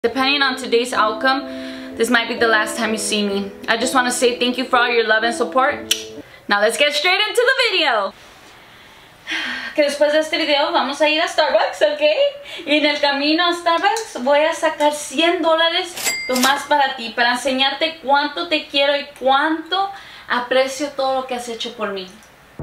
Depending on today's outcome, this might be the last time you see me. I just want to say thank you for all your love and support. Now let's get straight into the video. Que después de este video vamos a ir a Starbucks, ¿ok? Y en el camino a Starbucks voy a sacar $100 nomás para ti, para enseñarte cuánto te quiero y cuánto aprecio todo lo que has hecho por mí.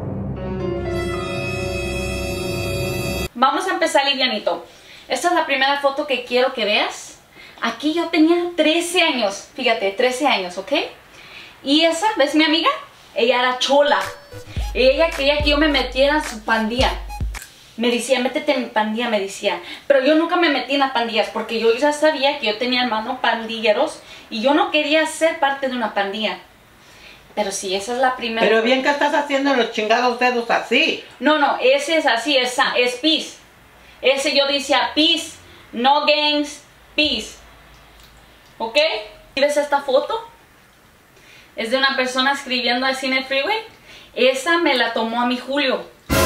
Vamos a empezar livianito. Esta es la primera foto que quiero que veas. Aquí yo tenía 13 años, fíjate, 13 años, ¿ok? Y esa, ¿ves mi amiga? Ella era chola. Ella quería que yo me metiera en su pandilla. Me decía, métete en mi pandilla, me decía. Pero yo nunca me metí en las pandillas porque yo ya sabía que yo tenía hermanos pandilleros y yo no quería ser parte de una pandilla. Pero sí, esa es la primera. Pero bien que estás haciendo los chingados dedos así. No, ese es así, es peace. Ese yo decía peace, no gangs, peace. ¿Ok? ¿Ves esta foto? Es de una persona escribiendo así en el freeway. Esa me la tomó a mi Julio.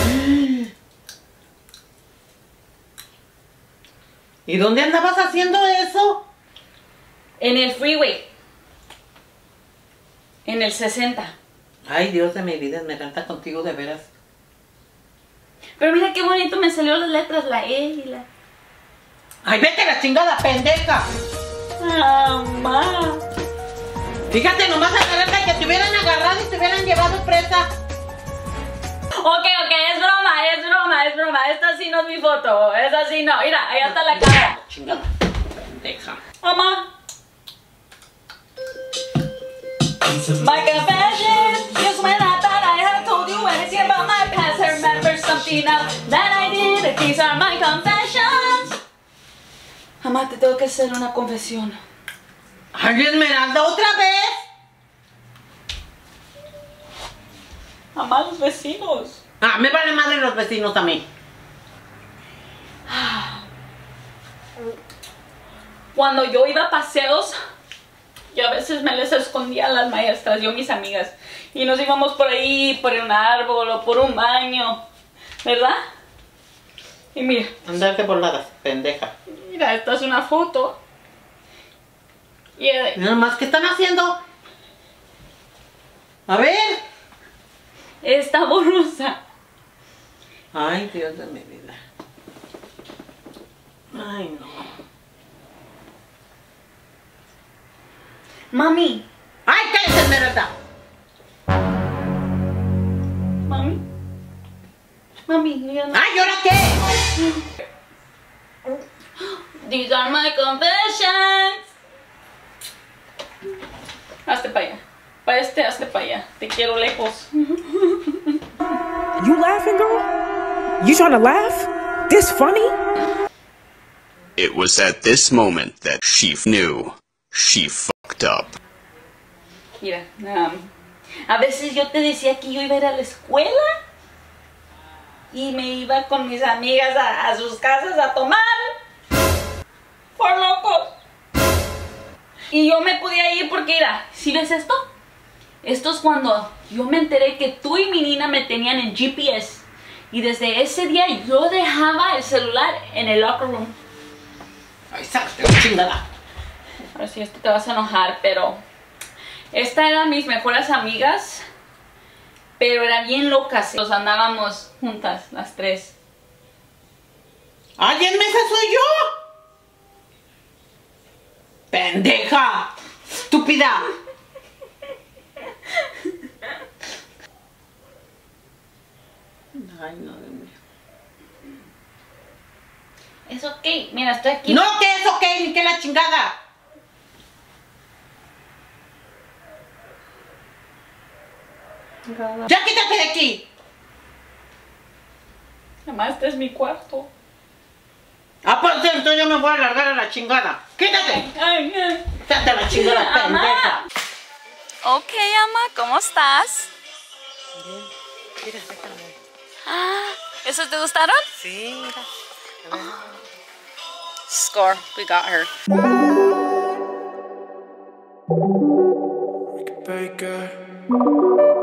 ¿Y dónde andabas haciendo eso? En el freeway. En el 60. Ay, Dios de mi vida, me encanta contigo de veras. Pero mira qué bonito me salieron las letras, la E y la... Ay, vete a la chingada, pendeja. Mamá. Fíjate nomás a la que te hubieran agarrado y te hubieran llevado presa. Ok, es broma. Esta sí no es mi foto. Esta sí no. Mira, allá está la cara. Chingada, pendeja. Mamá. My confession, just when I thought I had told you anything about my past, I remember something now that I did. These are my confessions. Mamá, te tengo que hacer una confesión. Ay, Esmeralda, ¿otra vez? Mamá, los vecinos. Ah, me vale madre los vecinos a mí. Cuando yo iba a paseos, yo a veces me les escondía a las maestras, yo mis amigas, y nos íbamos por ahí, por un árbol o por un baño, ¿verdad? Y mira. Andarte por nada, pendeja. Mira, esta es una foto. Y nada más, ¿qué están haciendo? A ver. Está borrosa. Ay, Dios de mi vida. Ay, no. Mami. ¡Ay, cállate, Esmeralda! Mami, ya no. ¡Ay, ¿y ahora qué? These are my confessions. Hazte para allá. Para hazte para allá. Te quiero lejos. You laughing, girl? You trying to laugh? This funny? It was at this moment that she knew she fucked up. Mira, a veces yo te decía que yo iba a ir a la escuela y me iba con mis amigas a sus casas a tomar. Por locos. Y yo me podía ir porque, mira, ¿sí ves esto? Esto es cuando yo me enteré que tú y mi nina me tenían en GPS. Y desde ese día yo dejaba el celular en el locker room. Ay, sácate la chingada. Ahora sí, esto te vas a enojar, pero... Esta eran mis mejores amigas, pero eran bien locas. Nos andábamos juntas, las tres. ¡Ay, en mesa soy yo! ¡Pendeja! ¡Estúpida! Ay, no, Dios mío. Es ok, mira, estoy aquí. No, que es ok, ni que la chingada. ¡Ya quítate de aquí! Además, este es mi cuarto. Ah, pues entonces yo me voy a largar a la chingada. ¡Quítate! Ay. ¡Quítate a la chingada, pendeja! Ok, ama, ¿cómo estás? Bien. Mira, déjame. ¿Esos te gustaron? Sí, mira. Score, we got her. Baker.